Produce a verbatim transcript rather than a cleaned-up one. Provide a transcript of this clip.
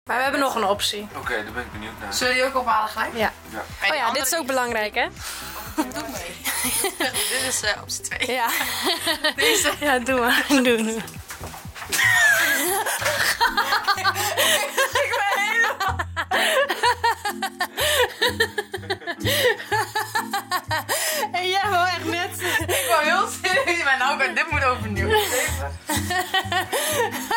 Maar we hebben nog een optie. Oké, okay, daar ben ik benieuwd naar. Zullen die ook ophalen gelijk? Ja. Ja. Oh ja, dit is ook belangrijk, hè? Doe mee. Dit is uh, optie twee. Ja. Deze. Ja, doe maar. Doe, doe. Ik ben helemaal... En jij wou echt net... Ik wou heel serieus, maar nou, dit moet overnieuw. Even.